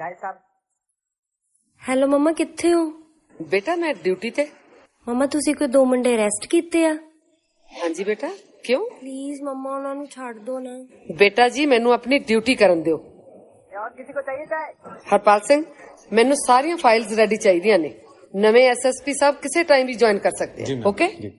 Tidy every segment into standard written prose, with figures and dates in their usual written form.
Hello ਮਮਾ, ਕਿੱਥੇ ਹੋ? बेटा मैं ड्यूटी ते। ਮਮਾ ਤੁਸੀਂ ਕੋਈ 2 ਮੁੰਡੇ ਅਰੈਸਟ ਕੀਤੇ ਆ? हाँ जी बेटा, क्यों? ਪਲੀਜ਼ ਮਮਾ ਉਹਨਾਂ ਨੂੰ ਛੱਡ ਦੋ ਨਾ। बेटा जी मैनू अपनी ड्यूटी करन दियो। किसी को चाहिए था? हरपाल सिंह, मैनू सारियां फाइल्स रेडी चाहिए ने। नवे SSP साहब किसी टाइम भी ज्वाइन कर सकते हैं। ओके जी।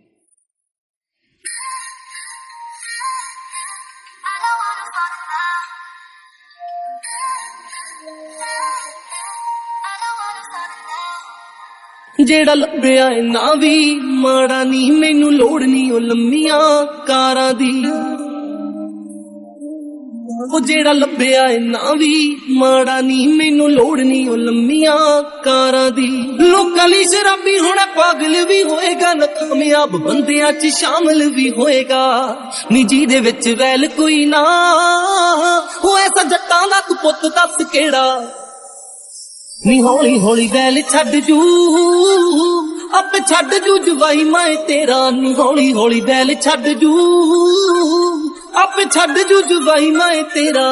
ਜਿਹੜਾ ਲੱਭਿਆ ਏ ਨਾ ਵੀ ਮਾੜਾ ਨੀ, ਮੈਨੂੰ ਲੋੜ ਨੀ ਉਹ ਲੰਮੀਆਂ ਕਾਰਾਂ ਦੀ। ਉਹ ਜਿਹੜਾ ਲੱਭਿਆ ਏ ਨਾ ਵੀ ਮਾੜਾ ਨੀ, ਮੈਨੂੰ ਲੋੜ ਨੀ ਉਹ ਲੰਮੀਆਂ ਕਾਰਾਂ ਦੀ। ਲੋਕਾਂ ਲਈ ਸ਼ਰਾਬੀ ਹੋਣਾ ਪਾਗਲ ਵੀ ਹੋਏਗਾ, ਨਾਕਾਮਯਾਬ ਬੰਦਿਆਂ 'ਚ ਸ਼ਾਮਲ ਵੀ ਹੋਏਗਾ। ਨੀ ਜਿਹਦੇ ਵਿੱਚ ਵੈਲ ਕੋਈ ਨਾ ਉਹ ਐਸਾ ਜੱਟਾਂ ਦਾ ਤੂੰ ਪੁੱਤ ਦੱਸ ਕਿਹੜਾ। ਨੀ ਹੌਲੀ ਹੌਲੀ ਵੈਲ ਛੱਡ ਜੂ ਆਪੇ ਛੱਡ ਜੂ ਜਵਾਈ ਮੈਂ ਤੇਰਾ। ਨੀ ਹੌਲੀ ਹੌਲੀ ਵੈਲ ਛੱਡ ਜੂ ਆਪੇ ਛੱਡ ਜੂ ਜਵਾਈ ਮੈਂ ਤੇਰਾ।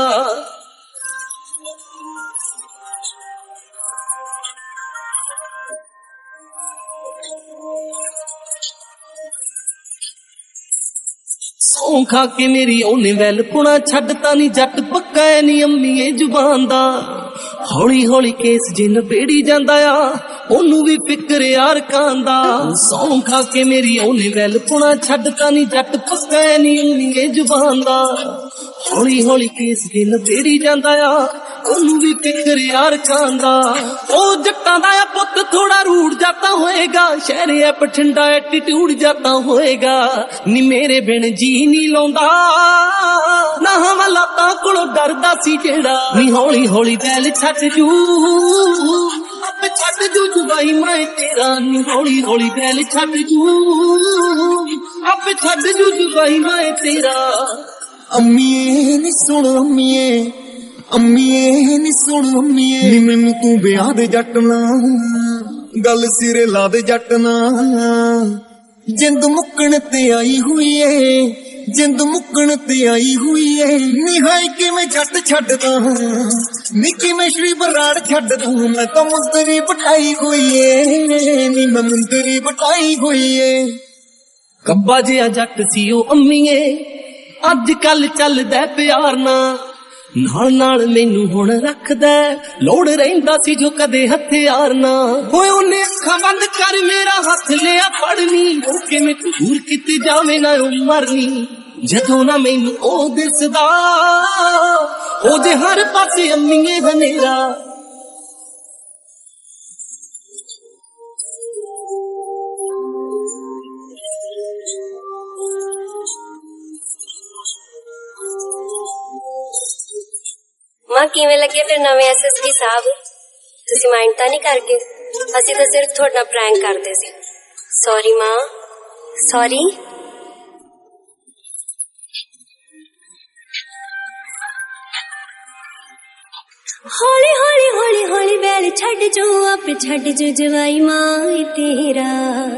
ਸੌਂ ਖਾ ਕੇ ਮੇਰੀ ਉਹਨੇ ਵੈਲ ਪੁਣਾ ਛੱਡਤਾ ਨੀ, ਜੱਟ ਪੱਕਾ ਐ ਨੀ ਅੰਮੀਏ ਜ਼ੁਬਾਨ ਦਾ। ਹੌਲੀ ਹੌਲੀ ਕੇਸ ਜੇ ਨਬੇੜੀ ਜਾਂਦਾ ਆ, ਉਹਨੂੰ ਵੀ ਫਿਕਰ ਯਾਰ ਕਾਂਦਾ। ਸੌਂ ਖਾ ਕੇ ਮੇਰੀ ਉਹਨੇ ਵੈਲ ਪੁਣਾ ਛੱਡਤਾ ਨੀ, ਜੱਟ ਪੱਕਾ ਐ ਨੀ ਅੰਮੀਏ ਜ਼ੁਬਾਨ ਦਾ। ਹੌਲੀ ਹੌਲੀ ਕੇਸ ਜੇ ਨਬੇੜੀ ਜਾਂਦਾ ਆ, ਉਹਨੂੰ ਵੀ ਫਿਕਰ ਯਾਰ ਕਾਂਦਾ। ਉਹ ਜੱਟਾਂ ਦਾ ਆ ਪੁੱਤ ਥੋੜਾ ਰੂੜ ਜਾਂਦਾ ਹੋਏਗਾ, ਸ਼ਹਿਰ ਐ ਬਠਿੰਡਾ ਐਟੀਟਿਊਡ ਜਾਂਦਾ ਹੋਏਗਾ। ਨੀ ਮੇਰੇ ਬਿਨ ਜੀ ਨੀ ਲਾਉਂਦਾ ਨਾ ਹਵਾਲਾਤਾਂ ਕੋਲੋਂ ਡਰਦਾ ਸੀ ਜਿਹੜਾ। ਨੀ ਹੌਲੀ ਹੌਲੀ ਵੈਲ ਛੱਡ ਜੂ ਆਪੇ ਛੱਡ ਜੂ ਜਵਾਈ ਮੈਂ ਤੇਰਾ। ਨੀ ਹੌਲੀ ਹੌਲੀ ਵੈਲ ਛੱਡ ਜੂ ਆਪੇ ਛੱਡ ਜੂ ਜਵਾਈ ਮੈਂ ਤੇਰਾ। ਅੰਮੀਏ ਨੀ ਸੁਣ ਅੰਮੀਏ, ਅੰਮੀਏ ਨੀ ਸੁਣ ਅੰਮੀਏ, ਨੀ ਮੈਨੂੰ ਤੂੰ ਵਿਆਹ ਦੇ ਜੱਟ ਨਾ, ਗੱਲ ਸਿਰੇ ਲਾ ਦੇ ਜੱਟ ਨਾ। ਜਿੰਦ ਮੁੱਕਣ ਤੇ ਆਈ ਹੋਈ ਏ, ਜਿੰਦ ਮੁੱਕਣ ਤੇ ਆਈ ਹੋਈ ਏ। ਨੀ ਹਾਏ ਕਿਵੇਂ ਜੱਟ ਛੱਡਦਾ, ਨੀ ਕਿਵੇਂ ਸ਼੍ਰੀ ਬਰਾੜ ਛੱਡਦਾ। ਮੈਂ ਤਾਂ ਮੁੰਦਰੀ ਬਟਾਈ ਹੋਈ ਏ, ਨੀ ਮੈਂ ਮੁੰਦਰੀ ਬਟਾਈ ਹੋਈ ਏ। ਕੱਬਾ ਜਿਹਾ ਜੱਟ ਸੀ ਉਹ ਅੰਮੀਏ, ਅੱਜ ਕੱਲ ਚੱਲਦਾ ਪਿਆਰ ਨਾਲ। ਨਾਲ ਨਾਲ ਮੈਨੂੰ ਹੁਣ ਰੱਖਦਾ, ਲੋੜ ਰਹਿੰਦਾ ਸੀ ਜੋ ਕਦੇ ਹਥਿਆਰ ਨਾ। ਹੋਏ ਉਹਨੇ ਅੱਖਾਂ ਬੰਦ ਕਰ ਮੇਰਾ ਹੱਥ ਲਿਆ ਫੜਨੀ, ਉਹ ਕਿਵੇਂ ਦੂਰ ਕਿਤੇ ਜਾਵੇ ਨਾ ਉਹ ਮਰਨੀ। ਜਦੋਂ ਨਾ ਮੈਨੂੰ ਉਹ ਦਿਸਦਾ, ਉਹ ਜੇ ਹਰ ਪਾਸੇ ਅੰਮੀਏ ਹਨੇਰਾ। ਮਾਂ ਕਿਵੇਂ ਲੱਗੇ ਫਿਰ ਨਵੇਂ SSP ਸਾਹਿਬ? ਤੁਸੀਂ ਮਾਈਂਡ ਤਾਂ ਨਹੀਂ ਕਰਕੇ? ਅਸੀਂ ਤਾਂ ਸਿਰਫ ਤੁਹਾਡਾ ਪ੍ਰੈਂਕ ਕਰਦੇ ਸੀ। ਸੌਰੀ ਮਾਂ, ਸੌਰੀ। ਹੌਲੀ ਹੌਲੀ ਹੌਲੀ ਹੌਲੀ ਵੈਲ ਛੱਡ ਜੂ ਆਪੇ ਛੱਡ ਜੂ ਜਵਾਈ ਮਾਂ ਤੇਰਾ।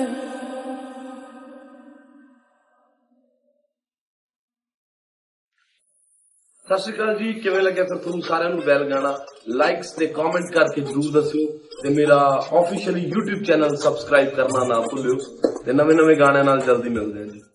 सत श्री अकाल जी, किवें लग्या फिर तुहानूं सारिआं नूं बैल गाना? लाइक्स ते कमेंट करके जरूर दस्सिओ ते मेरा ऑफिशियली YouTube चैनल सबसक्राइब करना ना भुल्लिओ ते नवे नवे गाणिआं नाल जल्दी मिलदे हां जी।